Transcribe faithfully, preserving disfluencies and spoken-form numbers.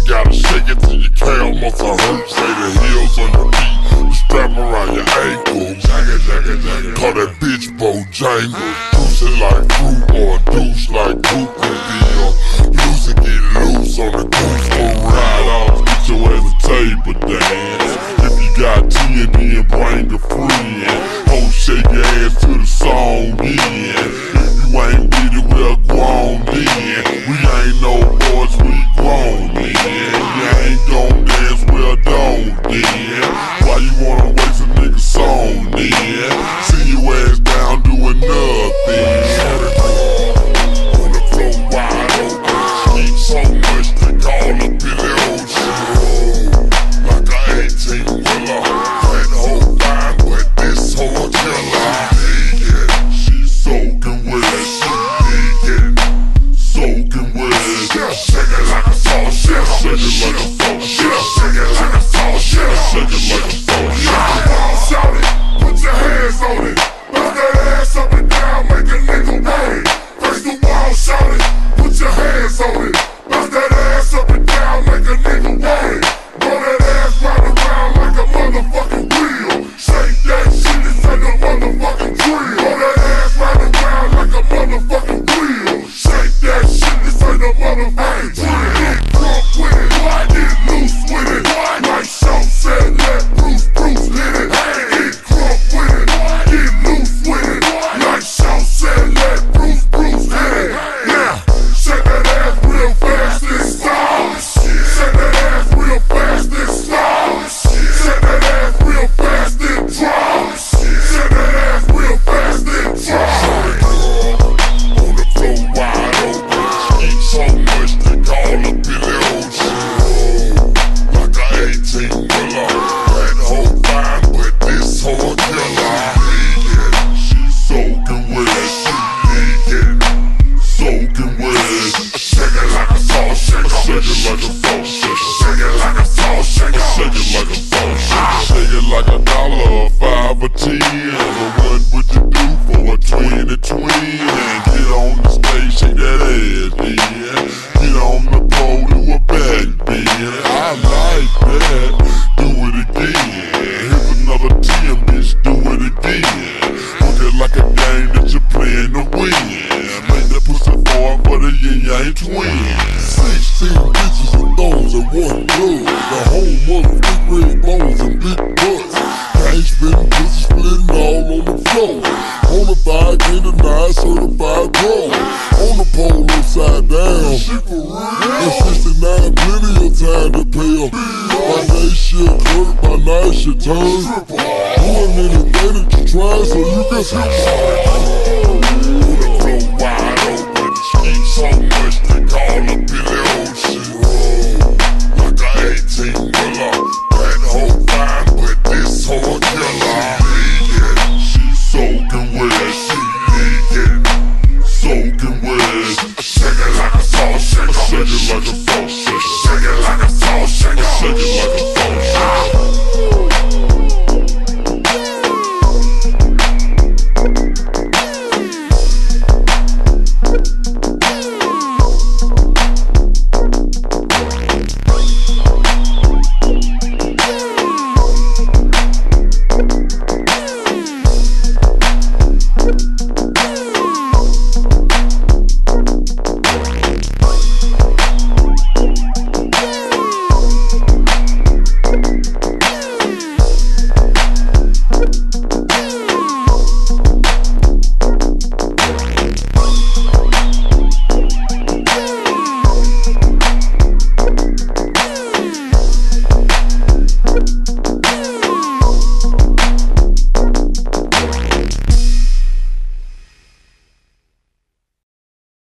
gotta shake it till your calf muscle hurt. Say the heels on your feet, the strap around your ankle. Jagger, jagger, jagger. Call that bitch Bojangle. Juice it like fruit or a douche like Duke could be. Loose and get loose on the goose for ride off. Get your ass a table dance. If you got T and D and bring a friend. Ho, shake your ass to the song, yeah. If you ain't with it, we're grown then. We ain't no boys, we grown then. You ain't gon' dance, well don't then. Why you wanna waste a nigga song then? See your ass down doing nothing. On the floor wide open. Eat so much they call a Billy Ocean. Like a eighteen wheeler. That whole line, but this whole killer. She's soaking with it. Soaking with it. Shake it like a salt shit. Shake it like a salt shit. Shake it like a salt shit. Shake it like a salt shit. Shout it, put your hands on it. Bounce that ass up and down, make a nigga wave. Face the wall, shout it, put your hands on it. Bounce that ass up and down, make a nigga wave. Roll that ass round around like a motherfucking wheel. Shake that shit and take a motherfucking drill. Roll that ass round around like a motherfucking wheel. Shake that shit and take a motherfucking drill. Get drunk with it, get loose with it. Like Show said, let Bruce Bruce hit it. Get drunk with it, get loose with it. Like Show said, let Bruce Bruce hit it. Yeah, shake that ass real fast and stop. Shake that ass real fast and stop. Shake that ass real fast and drop. Shake that ass real fast and drop. On the floor wide open. Eat so much they call a Billy Ocean. Like a eighteen wheeler. That whole fine, but this whole killer. She's soaking with it. She soaking with it. Shake it like a salt shaker. Shake it like a salt shaker. Shake it like a salt shaker. Shake it like a salt shaker. Shake it like a dollar, a five or ten. But what would you do for a twenty twin? Get on the stage, shake that ass, yeah. Get on the pole, do a back bend. I like that. Do it again. Here's another ten, bitch. Do it again. Look it like a game that you're playing to win. Make that pussy fall for the yin yang twin. Sixteen bitches and thongs in one blood. The whole motherfucking red bones and big butts. Gang spitting, pussy splitting all on the floor. Bonafide, can't deny, certified pro. On the pole, upside down. And sixty-nine, plenty of time to pay her. By day shit hurt, by night shit turn. Doing anything that you try, so you can skip. On the floor wide open. Eat so much.